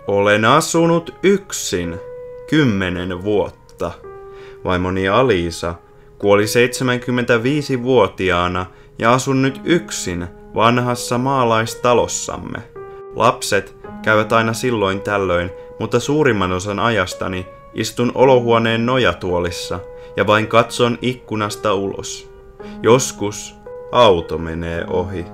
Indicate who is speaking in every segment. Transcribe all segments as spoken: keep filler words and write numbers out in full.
Speaker 1: Olen asunut yksin kymmenen vuotta. Vaimoni Aliisa kuoli seitsemänkymmentäviisivuotiaana ja asun nyt yksin vanhassa maalaistalossamme. Lapset käyvät aina silloin tällöin, mutta suurimman osan ajastani istun olohuoneen nojatuolissa ja vain katson ikkunasta ulos. Joskus auto menee ohi.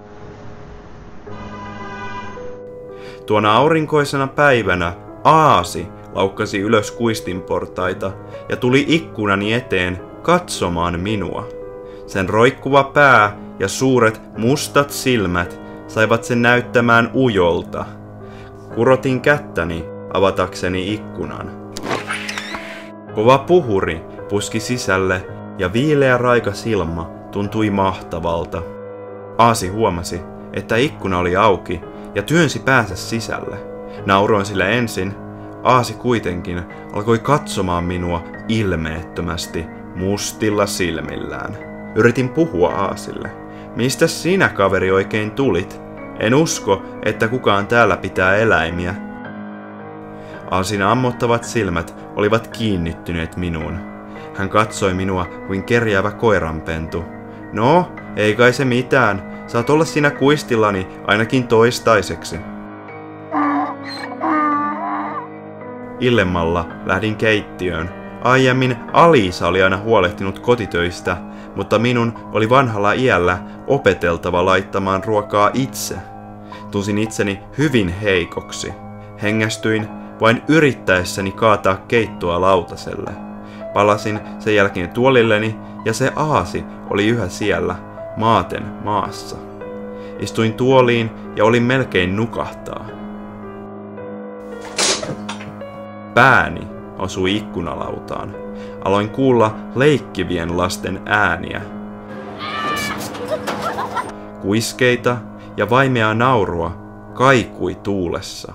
Speaker 1: Tuona aurinkoisena päivänä aasi laukkasi ylös kuistinportaita ja tuli ikkunani eteen katsomaan minua. Sen roikkuva pää ja suuret mustat silmät saivat sen näyttämään ujolta. Kurotin kättäni avatakseni ikkunan. Kova puhuri puski sisälle ja viileä raikas ilma tuntui mahtavalta. Aasi huomasi, että ikkuna oli auki ja työnsi päänsä sisälle. Nauroin sille ensin. Aasi kuitenkin alkoi katsomaan minua ilmeettömästi mustilla silmillään. Yritin puhua Aasille. Mistä sinä, kaveri, oikein tulit? En usko, että kukaan täällä pitää eläimiä. Aasin ammottavat silmät olivat kiinnittyneet minuun. Hän katsoi minua kuin kerjäävä koiranpentu. No, ei kai se mitään. Saat olla siinä kuistillani ainakin toistaiseksi. Illemmalla lähdin keittiöön. Aiemmin Aliisa oli aina huolehtinut kotitöistä, mutta minun oli vanhalla iällä opeteltava laittamaan ruokaa itse. Tunsin itseni hyvin heikoksi. Hengästyin vain yrittäessäni kaataa keittoa lautaselle. Palasin sen jälkeen tuolilleni ja se aasi oli yhä siellä, maaten maassa. Istuin tuoliin ja olin melkein nukahtaa. Pääni osui ikkunalautaan. Aloin kuulla leikkivien lasten ääniä. Kuiskeita ja vaimeaa naurua kaikui tuulessa.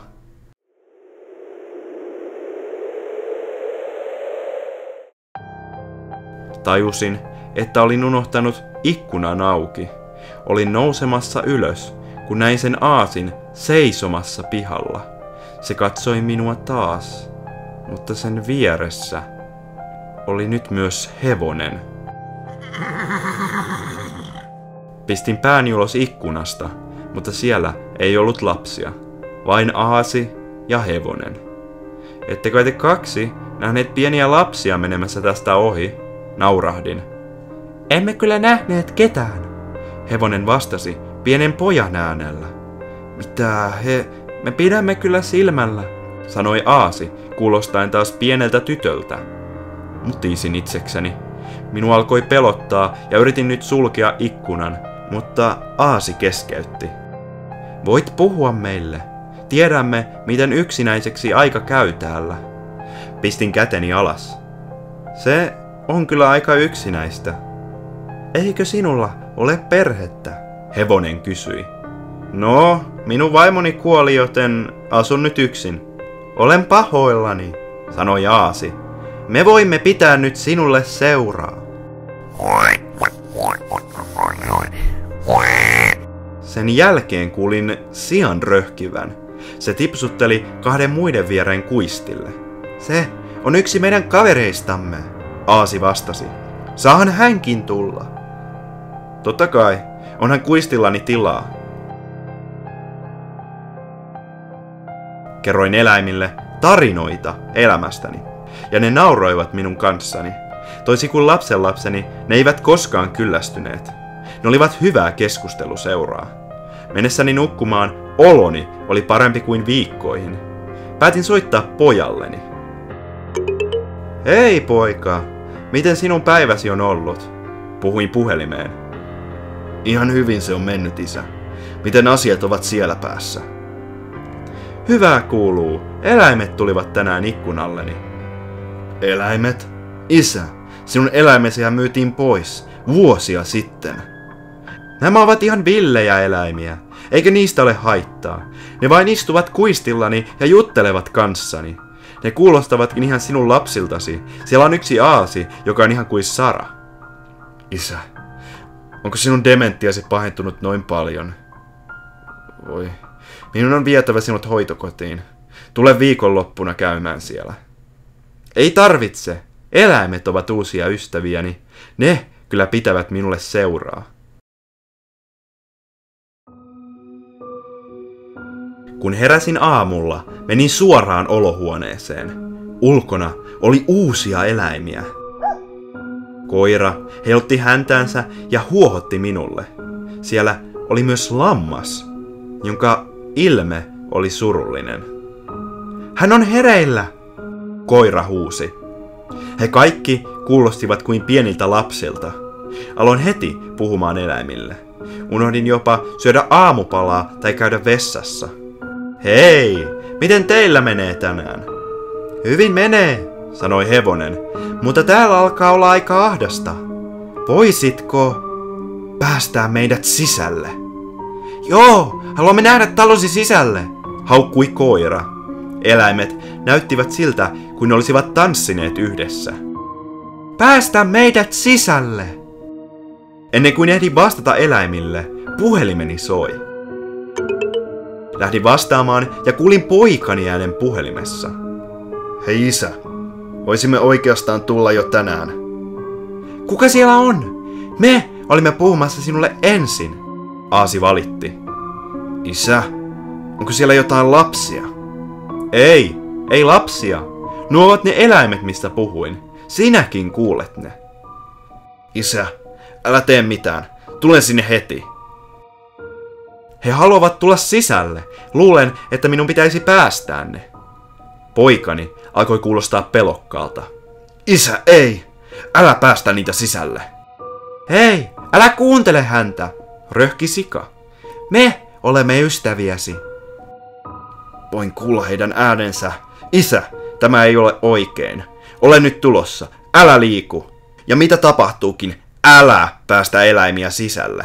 Speaker 1: Tajusin, että olin unohtanut ikkunan auki. Olin nousemassa ylös, kun näin sen aasin seisomassa pihalla. Se katsoi minua taas, mutta sen vieressä oli nyt myös hevonen. Pistin pääni ulos ikkunasta, mutta siellä ei ollut lapsia, vain aasi ja hevonen. Ettekö te kaksi nähneet pieniä lapsia menemässä tästä ohi? Naurahdin. Emme kyllä nähneet ketään, hevonen vastasi pienen pojan äänellä. Mitä he, me pidämme kyllä silmällä, sanoi aasi, kuulostaen taas pieneltä tytöltä. Mutisin itsekseni. Minua alkoi pelottaa ja yritin nyt sulkea ikkunan, mutta aasi keskeytti. Voit puhua meille. Tiedämme, miten yksinäiseksi aika käy täällä. Pistin käteni alas. Se on kyllä aika yksinäistä. Eikö sinulla ole perhettä? Hevonen kysyi. No, minun vaimoni kuoli, joten asun nyt yksin. Olen pahoillani, sanoi aasi. Me voimme pitää nyt sinulle seuraa. Sen jälkeen kuulin sian röhkivän. Se tipsutteli kahden muiden viereen kuistille. Se on yksi meidän kavereistamme, aasi vastasi. Saahan hänkin tulla. Totta kai, onhan kuistillani tilaa. Kerroin eläimille tarinoita elämästäni, ja ne nauroivat minun kanssani. Toisin kuin lapsenlapseni, ne eivät koskaan kyllästyneet. Ne olivat hyvää keskusteluseuraa. Mennessäni nukkumaan oloni oli parempi kuin viikkoihin. Päätin soittaa pojalleni. Hei poika, miten sinun päiväsi on ollut? Puhuin puhelimeen. Ihan hyvin se on mennyt, isä. Miten asiat ovat siellä päässä? Hyvää kuuluu. Eläimet tulivat tänään ikkunalleni. Eläimet? Isä, sinun eläimesihän myytiin pois vuosia sitten. Nämä ovat ihan villejä eläimiä, eikä niistä ole haittaa. Ne vain istuvat kuistillani ja juttelevat kanssani. Ne kuulostavatkin ihan sinun lapsiltasi. Siellä on yksi aasi, joka on ihan kuin Sara. Isä, onko sinun dementiasi pahentunut noin paljon? Voi, minun on vietävä sinut hoitokotiin. Tule viikonloppuna käymään siellä. Ei tarvitse. Eläimet ovat uusia ystäviäni. Ne kyllä pitävät minulle seuraa. Kun heräsin aamulla, menin suoraan olohuoneeseen. Ulkona oli uusia eläimiä. Koira heilutti häntäänsä ja huohotti minulle. Siellä oli myös lammas, jonka ilme oli surullinen. Hän on hereillä, koira huusi. He kaikki kuulostivat kuin pieniltä lapsilta. Aloin heti puhumaan eläimille. Unohdin jopa syödä aamupalaa tai käydä vessassa. Hei, miten teillä menee tänään? Hyvin menee, sanoi hevonen, mutta täällä alkaa olla aika ahdasta. Voisitko päästää meidät sisälle? Joo, haluamme nähdä talosi sisälle, haukkui koira. Eläimet näyttivät siltä, kuin olisivat tanssineet yhdessä. Päästä meidät sisälle! Ennen kuin ehdin vastata eläimille, puhelimeni soi. Lähdin vastaamaan ja kuulin poikani äänen puhelimessa. Hei isä, voisimme oikeastaan tulla jo tänään. Kuka siellä on? Me olimme puhumassa sinulle ensin, Aasi valitti. Isä, onko siellä jotain lapsia? Ei, ei lapsia. Nuo ovat ne eläimet, mistä puhuin. Sinäkin kuulet ne. Isä, älä tee mitään. Tulen sinne heti. He haluavat tulla sisälle. Luulen, että minun pitäisi päästää ne. Poikani alkoi kuulostaa pelokkaalta. Isä, ei! Älä päästä niitä sisälle. Hei, älä kuuntele häntä, röhki sika. Me olemme ystäviäsi. Voin kuulla heidän äänensä. Isä, tämä ei ole oikein. Olen nyt tulossa. Älä liiku. Ja mitä tapahtuukin, älä päästä eläimiä sisälle.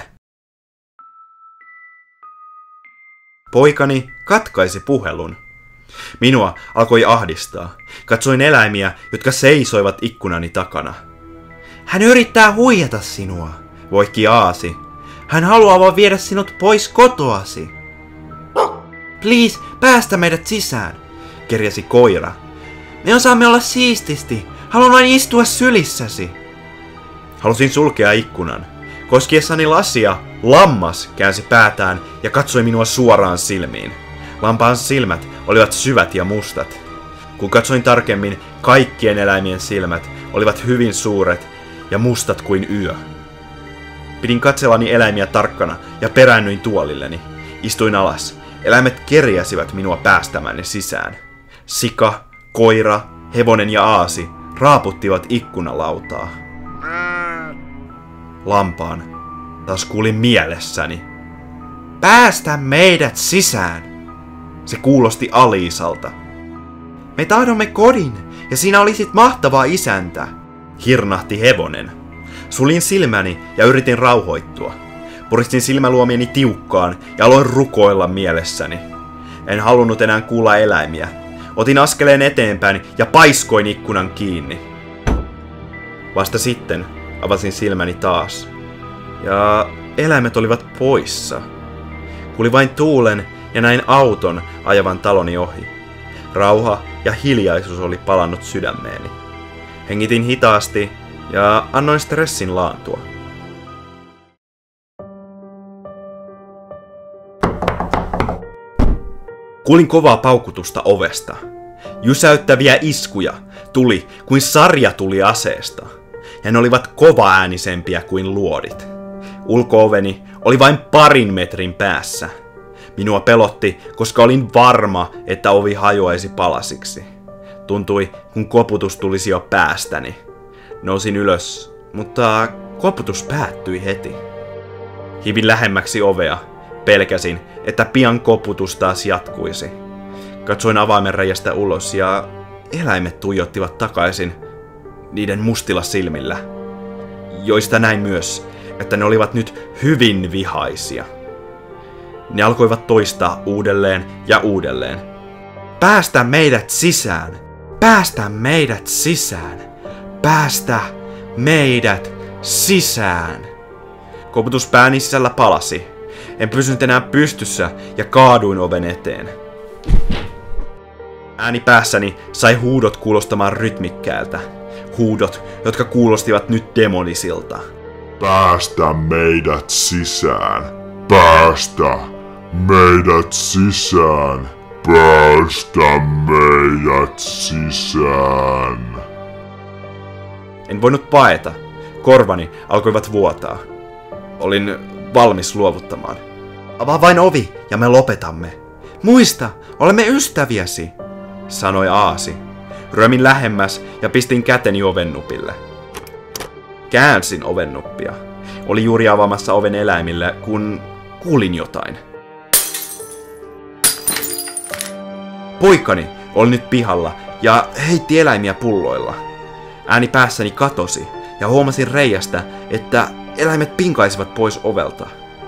Speaker 1: Poikani katkaisi puhelun. Minua alkoi ahdistaa. Katsoin eläimiä, jotka seisoivat ikkunani takana. Hän yrittää huijata sinua, voikki Aasi. Hän haluaa vaan viedä sinut pois kotoasi. Please, päästä meidät sisään, kerjäsi koira. Me osaamme olla siististi. Haluan vain istua sylissäsi. Halusin sulkea ikkunan. Koskiessani lasia, lammas käänsi päätään ja katsoi minua suoraan silmiin. Lampaan silmät olivat syvät ja mustat. Kun katsoin tarkemmin, kaikkien eläimien silmät olivat hyvin suuret ja mustat kuin yö. Pidin katsellani eläimiä tarkkana ja peräännyin tuolilleni. Istuin alas. Eläimet kerjäsivät minua päästämään ne sisään. Sika, koira, hevonen ja Aasi raaputtivat ikkunalautaa. Lampaan taas kuulin mielessäni. Päästä meidät sisään! Se kuulosti Aliisalta. Me tahdomme kodin, ja sinä olisit mahtava isäntä, hirnahti hevonen. Sulin silmäni ja yritin rauhoittua. Puristin silmäluomieni tiukkaan ja aloin rukoilla mielessäni. En halunnut enää kuulla eläimiä. Otin askeleen eteenpäin ja paiskoin ikkunan kiinni. Vasta sitten avasin silmäni taas. Ja eläimet olivat poissa. Kuulin vain tuulen ja näin auton ajavan taloni ohi. Rauha ja hiljaisuus oli palannut sydämeeni. Hengitin hitaasti ja annoin stressin laantua. Kuulin kovaa paukutusta ovesta. Jysäyttäviä iskuja tuli kuin sarja tuli aseesta. Ja ne olivat kovaäänisempiä kuin luodit. Ulko-oveni oli vain parin metrin päässä. Minua pelotti, koska olin varma, että ovi hajoaisi palasiksi. Tuntui, kun koputus tulisi jo päästäni. Nousin ylös, mutta koputus päättyi heti. Hivin lähemmäksi ovea. Pelkäsin, että pian koputus taas jatkuisi. Katsoin avaimen reiästä ulos ja eläimet tuijottivat takaisin niiden mustilla silmillä, joista näin myös, että ne olivat nyt hyvin vihaisia. Ne alkoivat toistaa uudelleen ja uudelleen. Päästä meidät sisään! Päästä meidät sisään! Päästä meidät sisään! Koputus pääni sisällä palasi. En pysynyt enää pystyssä ja kaaduin oven eteen. Ääni päässäni sai huudot kuulostamaan rytmikkäältä. Huudot, jotka kuulostivat nyt demonisilta.
Speaker 2: Päästä meidät sisään. Päästä meidät sisään. Päästä meidät sisään.
Speaker 1: En voinut paeta. Korvani alkoivat vuotaa. Olin valmis luovuttamaan. Avaa vain ovi ja me lopetamme. Muista, olemme ystäviäsi, sanoi Aasi. Ryömin lähemmäs ja pistin käteni ovennupille. Käänsin ovennuppia. Oli juuri avaamassa oven eläimille, kun kuulin jotain. Poikani oli nyt pihalla ja heitti eläimiä pulloilla. Ääni päässäni katosi ja huomasin reiästä, että eläimet pinkaisivat pois ovelta.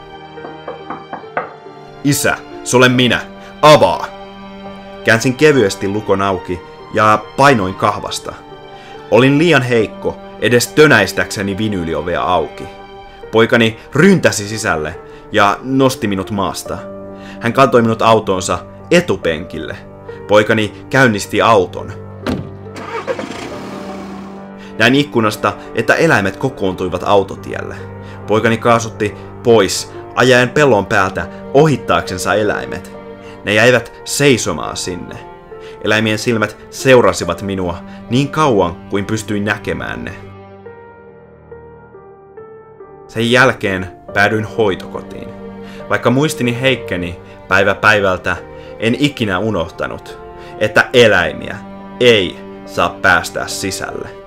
Speaker 1: Isä, se olen minä. Avaa! Käänsin kevyesti lukon auki ja painoin kahvasta. Olin liian heikko edes tönäistäkseni vinyyliovea auki. Poikani ryntäsi sisälle ja nosti minut maasta. Hän kantoi minut autoonsa etupenkille. Poikani käynnisti auton. Näin ikkunasta, että eläimet kokoontuivat autotielle. Poikani kaasutti pois, ajaen pellon päältä ohittaaksensa eläimet. Ne jäivät seisomaan sinne. Eläimien silmät seurasivat minua niin kauan kuin pystyin näkemään ne. Sen jälkeen päädyin hoitokotiin. Vaikka muistini heikkeni päivä päivältä, en ikinä unohtanut, että eläimiä ei saa päästää sisälle.